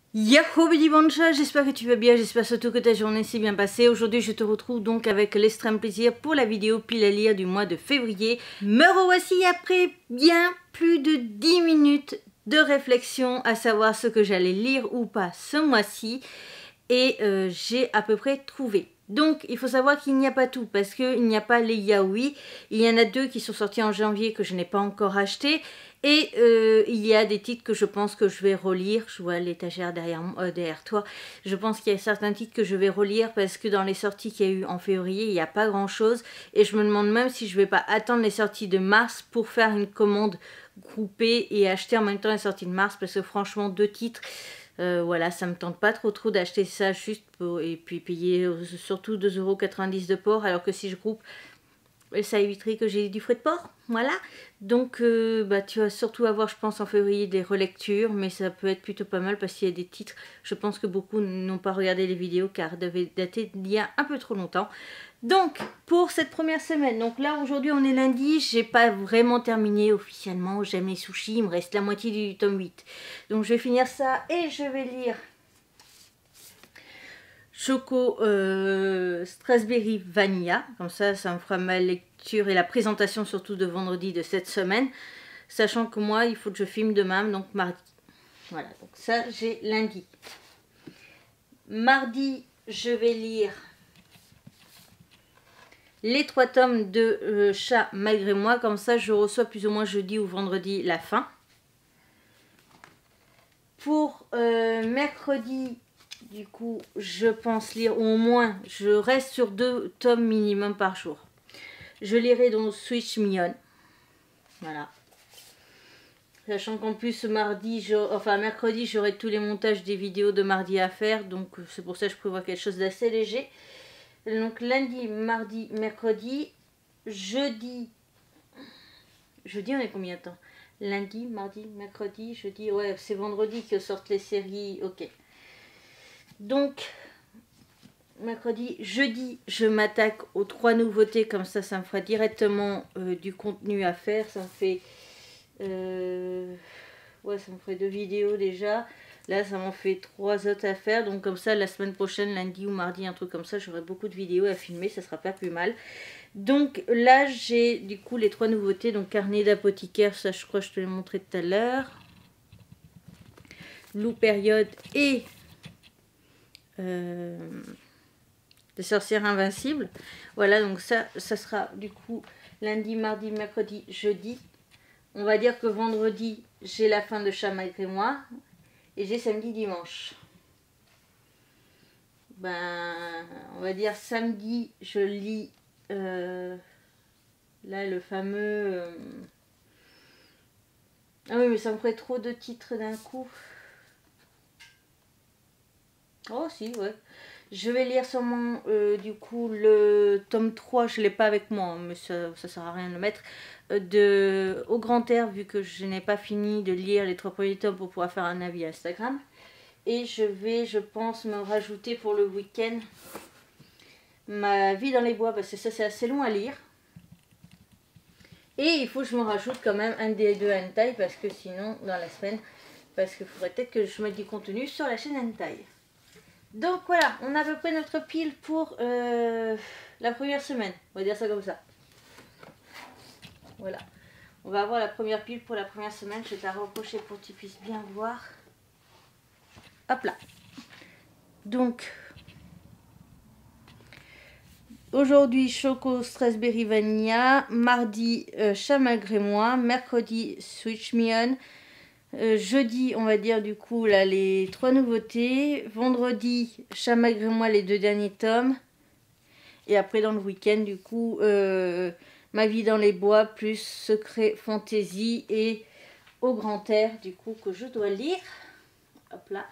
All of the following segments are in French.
Yahoo Bidi Boncha, j'espère que tu vas bien, j'espère surtout que ta journée s'est bien passée. Aujourd'hui je te retrouve donc avec l'extrême plaisir pour la vidéo pile à lire du mois de février. Me revoici après bien plus de 10 minutes de réflexion à savoir ce que j'allais lire ou pas ce mois-ci. Et j'ai à peu près trouvé. Donc il faut savoir qu'il n'y a pas tout parce qu'il n'y a pas les yaoi. Il y en a deux qui sont sortis en janvier que je n'ai pas encore acheté. Et il y a des titres que je pense que je vais relire. Je vois l'étagère derrière toi. Je pense qu'il y a certains titres que je vais relire parce que dans les sorties qu'il y a eu en février, il n'y a pas grand chose. Et je me demande même si je ne vais pas attendre les sorties de mars pour faire une commande groupée et acheter en même temps les sorties de mars. Parce que franchement, deux titres... voilà, ça me tente pas trop d'acheter ça juste pour, et puis payer surtout 2,90 € de port, alors que si je groupe, ça éviterait que j'ai du frais de port, voilà. Donc bah, tu vas surtout avoir, je pense, en février des relectures, mais ça peut être plutôt pas mal parce qu'il y a des titres, je pense que beaucoup n'ont pas regardé les vidéos car devaient dater d'il y a un peu trop longtemps. Donc, pour cette première semaine, donc là aujourd'hui on est lundi, j'ai pas vraiment terminé officiellement, j'aime les sushis, il me reste la moitié du tome 8. Donc je vais finir ça et je vais lire Choco Strasberry Vanilla, comme ça me fera ma lecture et la présentation surtout de vendredi de cette semaine, sachant que moi il faut que je filme demain, donc mardi. Voilà, donc ça j'ai lundi. Mardi, je vais lire les 3 tomes de Chat malgré moi, comme ça je reçois plus ou moins jeudi ou vendredi la fin. Pour mercredi, du coup, je pense lire au moins, je reste sur 2 tomes minimum par jour. Je lirai donc Switch Me On. Voilà. Sachant qu'en plus mardi, mercredi, j'aurai tous les montages des vidéos de mardi à faire, donc c'est pour ça que je prévois quelque chose d'assez léger. Donc lundi, mardi, mercredi, jeudi on est combien de temps? Lundi, mardi, mercredi, jeudi, ouais c'est vendredi que sortent les séries, ok. Donc mercredi, jeudi, je m'attaque aux 3 nouveautés, comme ça me fera directement du contenu à faire, ça me fait ouais, ça me ferait 2 vidéos déjà. Là, ça m'en fait 3 autres à faire. Donc comme ça, la semaine prochaine, lundi ou mardi, un truc comme ça, j'aurai beaucoup de vidéos à filmer. Ça sera pas plus mal. Donc là, j'ai du coup les 3 nouveautés. Donc carnet d'apothicaire, ça je crois que je te l'ai montré tout à l'heure. Loup période et des sorcières invincibles. Voilà, donc ça sera du coup lundi, mardi, mercredi, jeudi. On va dire que vendredi, j'ai la fin de Chat malgré moi. Et j'ai samedi, dimanche. Ben, on va dire samedi, je lis là le fameux... Ah oui, mais ça me ferait trop de titres d'un coup. Oh si, ouais. Je vais lire sûrement du coup le tome 3, je ne l'ai pas avec moi, mais ça sert à rien de le mettre, de Au Grand Air, vu que je n'ai pas fini de lire les 3 premiers tomes pour pouvoir faire un avis Instagram. Et je vais, je pense, me rajouter pour le week-end Ma vie dans les bois, parce que ça c'est assez long à lire. Et il faut que je me rajoute quand même un des 2 hentai, parce que sinon, dans la semaine, parce qu'il faudrait peut-être que je mette du contenu sur la chaîne hentai. Donc voilà, on a à peu près notre pile pour la première semaine. On va dire ça comme ça. Voilà. On va avoir la première pile pour la première semaine. Je vais te la rapprocher pour que tu puisses bien voir. Hop là. Donc, aujourd'hui, Choco Strasberry Vanilla. Mardi, Chat malgré moi. Mercredi, Switch Me On. Jeudi, on va dire du coup là les 3 nouveautés. Vendredi, Chat malgré moi, les 2 derniers tomes. Et après dans le week-end du coup Ma vie dans les bois plus Secret Fantasy et Au Grand Air du coup que je dois lire. Hop là.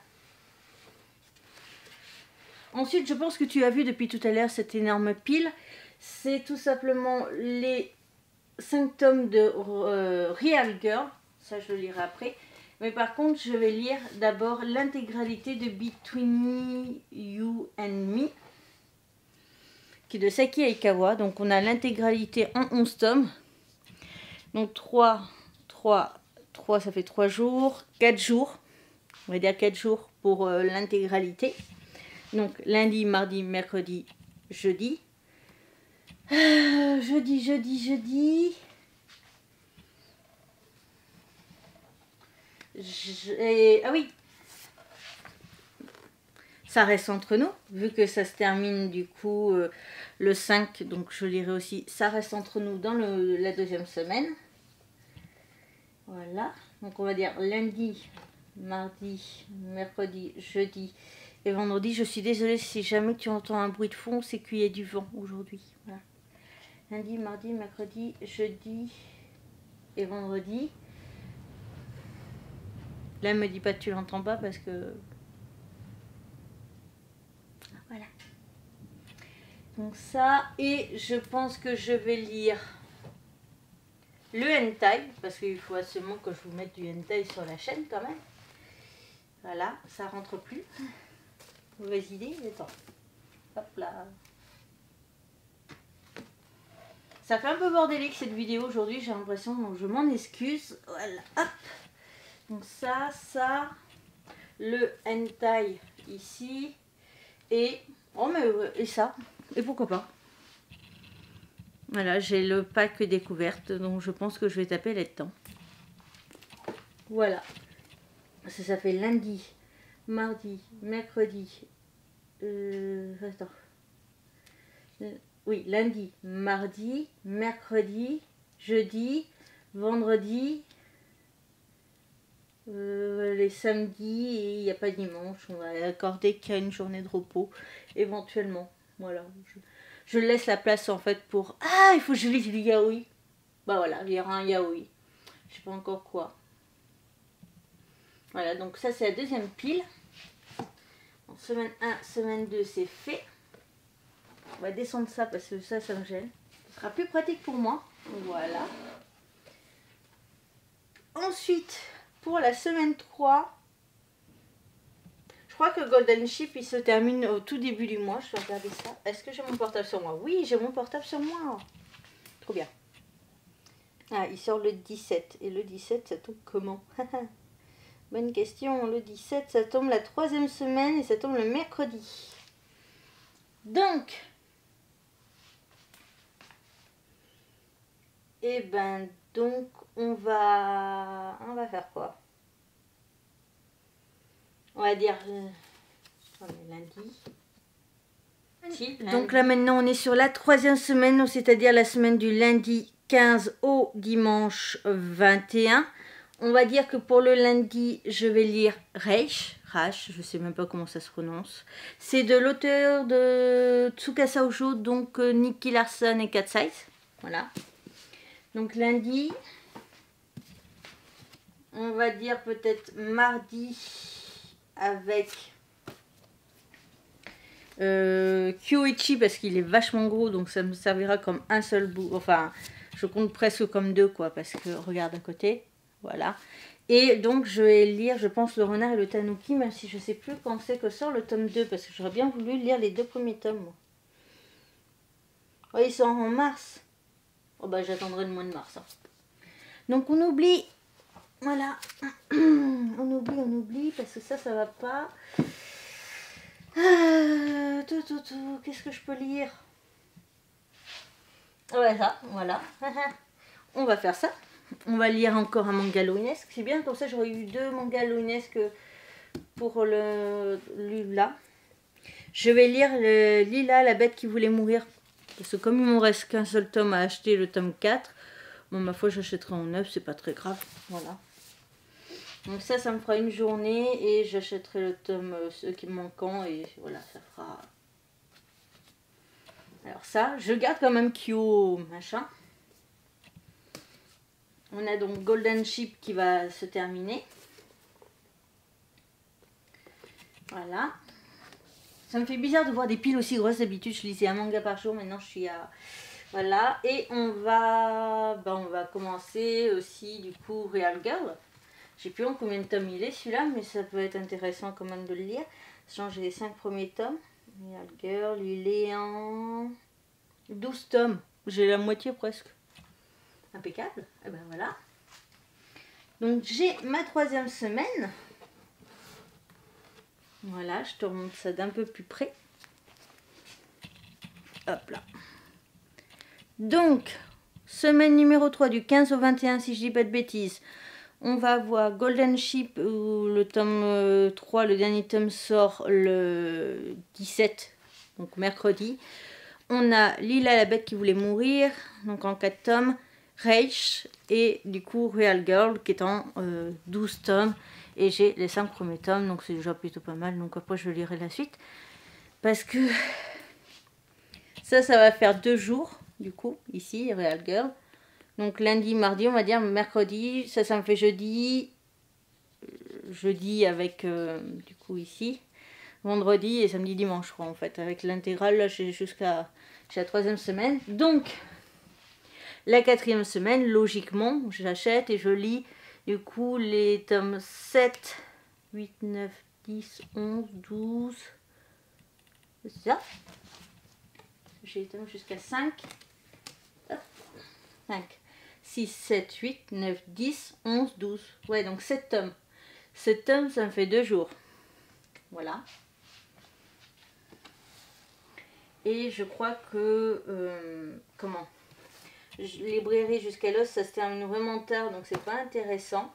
Ensuite, je pense que tu as vu depuis tout à l'heure cette énorme pile. C'est tout simplement les 5 tomes de Real Girl. Ça je le lirai après. Mais par contre, je vais lire d'abord l'intégralité de Between You and Me, qui est de Saki Aikawa. Donc on a l'intégralité en 11 tomes. Donc 3, ça fait 3 jours, 4 jours. On va dire 4 jours pour l'intégralité. Donc lundi, mardi, mercredi, jeudi. Jeudi. Ah oui, ça reste entre nous, vu que ça se termine du coup le 5, donc je lirai aussi, ça reste entre nous dans la deuxième semaine. Voilà, donc on va dire lundi, mardi, mercredi, jeudi et vendredi. Je suis désolée si jamais tu entends un bruit de fond, c'est qu'il y a du vent aujourd'hui. Voilà. Lundi, mardi, mercredi, jeudi et vendredi. Là, elle me dit pas que tu l'entends pas parce que... Voilà. Donc ça, et je pense que je vais lire le hentai, parce qu'il faut absolument que je vous mette du hentai sur la chaîne quand même. Voilà, ça rentre plus. Mauvaise idée, attends. Hop là. Ça fait un peu bordélique cette vidéo aujourd'hui, j'ai l'impression, donc je m'en excuse. Voilà, hop. Donc ça, le hentai ici, et... Oh mais et ça, et pourquoi pas. Voilà, j'ai le pack découverte, donc je pense que je vais taper là-dedans. Voilà. Ça fait lundi, mardi, mercredi. Attends. Oui, lundi, mardi, mercredi, jeudi, vendredi, les samedis, et il n'y a pas dimanche. On va accorder qu'il y a une journée de repos, éventuellement. Voilà. Je laisse la place en fait pour... Ah, il faut que je lise du yaoi. Bah voilà, il y aura un yaoi. Je sais pas encore quoi. Voilà, donc ça c'est la deuxième pile. En semaine 1, semaine 2, c'est fait. On va descendre ça parce que ça me gêne. Ce sera plus pratique pour moi. Voilà. Ensuite, pour la semaine 3, je crois que Golden Ship, il se termine au tout début du mois. Je vais regarder ça. Est-ce que j'ai mon portable sur moi? Oui, j'ai mon portable sur moi. Trop bien. Ah, il sort le 17. Et le 17, ça tombe comment? Bonne question. Le 17, ça tombe la 3e semaine et ça tombe le mercredi. Donc, et ben donc on va faire quoi? On va dire on est lundi. Donc là maintenant on est sur la 3e semaine, c'est-à-dire la semaine du lundi 15 au dimanche 21. On va dire que pour le lundi je vais lire Rache, je sais même pas comment ça se prononce. C'est de l'auteur de Tsukasa Ojo, donc Nicky Larson et Cat Size. Voilà. Donc lundi, on va dire peut-être mardi avec Kyoichi parce qu'il est vachement gros, donc ça me servira comme un seul bout. Enfin, je compte presque comme deux quoi, parce que regarde à côté, voilà. Et donc je vais lire, je pense, Le Renard et le Tanuki, même si je sais plus quand c'est que sort le tome 2, parce que j'aurais bien voulu lire les 2 premiers tomes. Moi. Oh, ils sont en mars. Oh bah j'attendrai le mois de mars. Hein. Donc on oublie, voilà, on oublie, parce que ça va pas. Qu'est-ce que je peux lire? Ouais, ça, voilà. On va faire ça. On va lire encore un manga halloweenesque. C'est bien, comme ça j'aurais eu 2 mangas halloweenesques pour le Lila. Je vais lire le Lila, la bête qui voulait mourir. Parce que comme il me reste qu'un seul tome à acheter, le tome 4, bon, ma foi, j'achèterai en neuf, c'est pas très grave. Voilà. Donc ça me fera une journée et j'achèterai le tome, ceux qui me manquent, et voilà, ça fera... Alors ça, je garde quand même Kyo, machin. On a donc Golden Ship qui va se terminer. Voilà. Ça me fait bizarre de voir des piles aussi grosses. D'habitude, je lisais un manga par jour. Maintenant, je suis à... Voilà. Et on va commencer aussi, du coup, Real Girl. Je sais plus en combien de tomes il est, celui-là. Mais ça peut être intéressant quand même de le lire. Sachant que j'ai les 5 premiers tomes. Real Girl, il est en 12 tomes. J'ai la moitié presque. Impeccable. Et ben voilà. Donc, j'ai ma 3e semaine. Voilà, je te remonte ça d'un peu plus près. Hop là. Donc, semaine numéro 3 du 15 au 21, si je dis pas de bêtises. On va avoir Golden Ship où le tome 3, le dernier tome sort le 17, donc mercredi. On a Lila la bête qui voulait mourir, donc en 4 tomes. Rage et du coup Real Girl qui est en 12 tomes. Et j'ai les 5 premiers tomes, donc c'est déjà plutôt pas mal. Donc après je lirai la suite. Parce que ça va faire 2 jours, du coup, ici, Real Girl. Donc lundi, mardi, on va dire, mercredi, ça me fait jeudi. Jeudi avec, du coup, ici. Vendredi et samedi, dimanche, je crois, en fait. Avec l'intégrale, là, j'ai jusqu'à la 3e semaine. Donc, la 4e semaine, logiquement, j'achète et je lis, du coup, les tomes 7, 8, 9, 10, 11, 12. C'est ça. J'ai les tomes jusqu'à 5. 5, 6, 7, 8, 9, 10, 11, 12. Ouais, donc 7 tomes. 7 tomes, ça me fait 2 jours. Voilà. Et je crois que... comment les brairies jusqu'à l'os, ça se termine vraiment tard, donc c'est pas intéressant.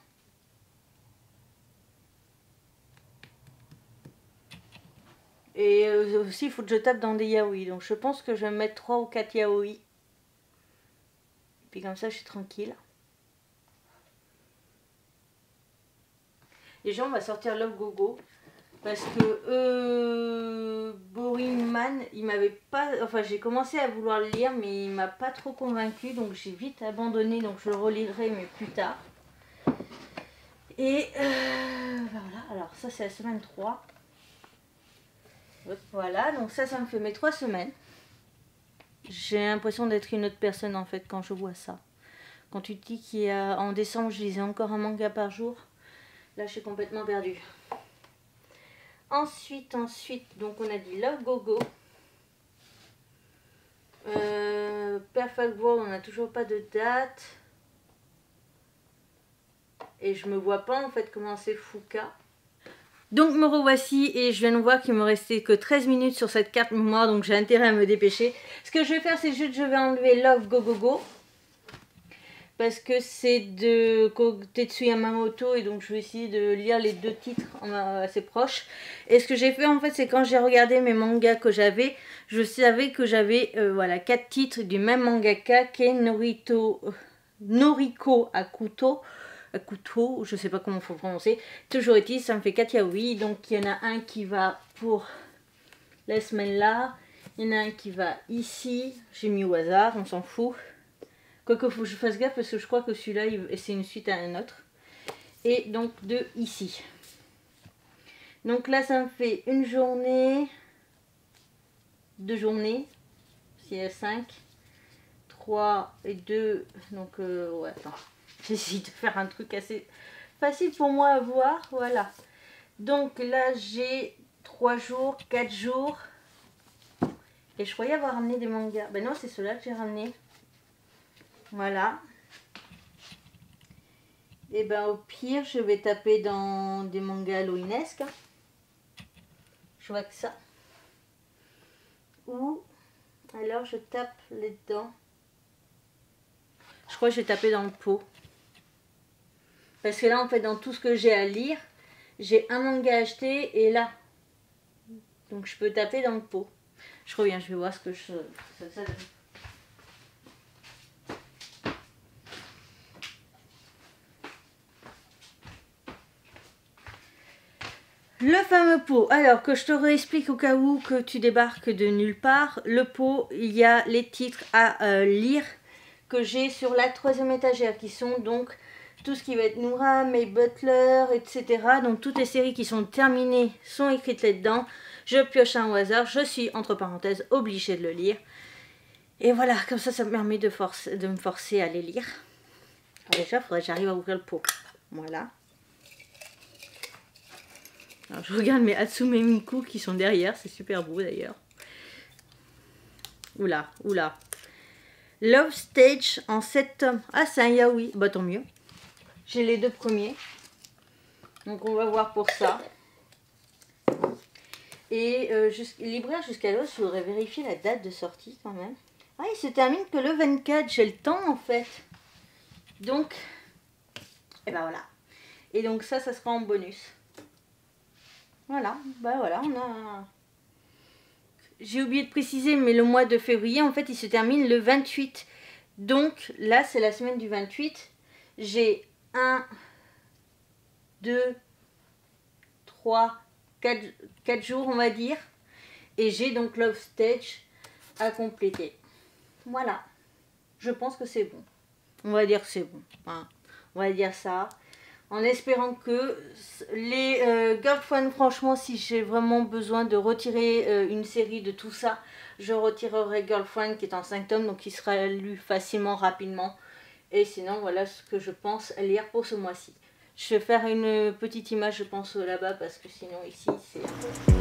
Et aussi, il faut que je tape dans des yaoi. Donc je pense que je vais mettre 3 ou 4 yaoi. Puis comme ça, je suis tranquille. Déjà, on va sortir Love Gogo. Parce que Boring Man, il m'avait pas... Enfin, j'ai commencé à vouloir le lire, mais il m'a pas trop convaincu. Donc j'ai vite abandonné. Donc je le relirai, mais plus tard. Et voilà. Alors ça, c'est la semaine 3. Voilà. Donc ça me fait mes 3 semaines. J'ai l'impression d'être une autre personne, en fait, quand je vois ça. Quand tu te dis qu'en décembre, je lisais encore un manga par jour. Là, je suis complètement perdue. Ensuite, donc on a dit Love Gogo. Perfect World, on n'a toujours pas de date. Et je me vois pas en fait commencer Fuka. Donc me revoici et je viens de voir qu'il me restait que 13 minutes sur cette carte mémoire. Donc j'ai intérêt à me dépêcher. Ce que je vais faire, c'est juste je vais enlever Love Gogo. Parce que c'est de Kotetsu Yamamoto et donc je vais essayer de lire les 2 titres assez proches. Et ce que j'ai fait en fait, c'est quand j'ai regardé mes mangas que j'avais, je savais que j'avais voilà 4 titres du même mangaka qui est Noriko Akuto, je sais pas comment il faut prononcer. Toujours est-il, ça me fait 4 yaoi. Donc il y en a un qui va pour la semaine là, il y en a un qui va ici, j'ai mis au hasard, on s'en fout. Quoique, faut que je fasse gaffe parce que je crois que celui-là, c'est une suite à un autre. Et donc, de ici. Donc là, ça me fait une journée, 2 journées, s'il y a 5, 3 et 2. Donc, ouais, attends. J'essaie de faire un truc assez facile pour moi à voir. Voilà. Donc là, j'ai 3 jours, 4 jours. Et je croyais avoir ramené des mangas. Ben non, c'est ceux-là que j'ai ramené. Voilà. Et ben au pire, je vais taper dans des mangas halloweenesques. Je vois que ça. Ou alors je tape là-dedans. Je crois que je vais taper dans le pot. Parce que là, en fait, dans tout ce que j'ai à lire, j'ai un manga acheté et là. Donc je peux taper dans le pot. Je reviens, je vais voir ce que ça donne. Le fameux pot, alors que je te réexplique au cas où que tu débarques de nulle part. Le pot, il y a les titres à lire que j'ai sur la 3e étagère qui sont donc tout ce qui va être Noura, May Butler, etc. Donc toutes les séries qui sont terminées sont écrites là-dedans. Je pioche un au hasard, je suis entre parenthèses obligée de le lire. Et voilà, comme ça me permet de me forcer à les lire. Alors déjà, il faudrait que j'arrive à ouvrir le pot. Voilà. Alors, je regarde mes Hatsume Miku qui sont derrière, c'est super beau d'ailleurs. Oula, oula. Love Stage en 7 tomes. Ah, c'est un yaoi, bah tant mieux. J'ai les 2 premiers. Donc on va voir pour ça. Et libraire jusqu'à l'os, je voudrais vérifier la date de sortie quand même. Ah, il se termine que le 24, j'ai le temps en fait. Donc, et ben voilà. Et donc ça sera en bonus. Voilà, bah voilà, on a... J'ai oublié de préciser, mais le mois de février, en fait, il se termine le 28. Donc là, c'est la semaine du 28. J'ai 1, 2, 3, 4 jours, on va dire. Et j'ai donc Love Stage à compléter. Voilà. Je pense que c'est bon. On va dire que c'est bon. Hein. On va dire ça. En espérant que les Girlfriend, franchement, si j'ai vraiment besoin de retirer une série de tout ça, je retirerai Girlfriend qui est en 5 tomes, donc qui sera lu facilement, rapidement. Et sinon, voilà ce que je pense lire pour ce mois-ci. Je vais faire une petite image, je pense, là-bas, parce que sinon, ici, c'est...